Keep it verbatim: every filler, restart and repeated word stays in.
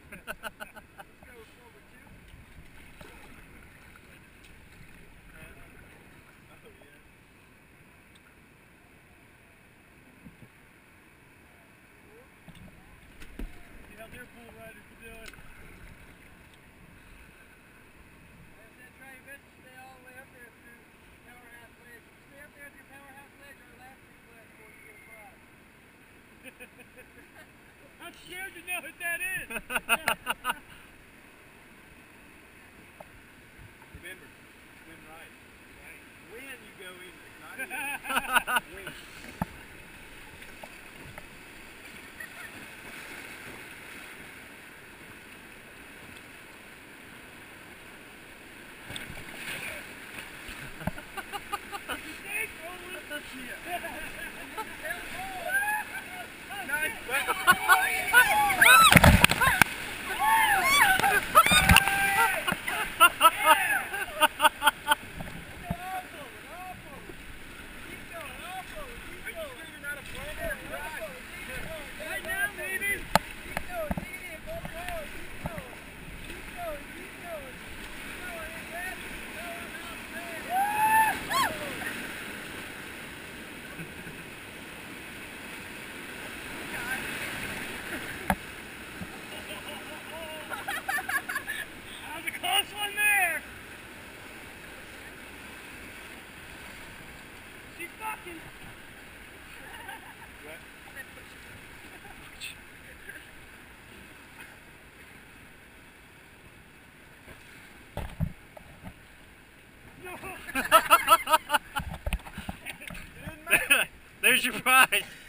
Their bull riders are doing. As that train bitch, stay all the way up there through Powerhouse Ledge. Stay up there at your Powerhouse Ledge or Elastic Ledge before you get a prize. I'm scared to know what that is. Remember, swim right. Right. When you go in, not in. When. There's your prize.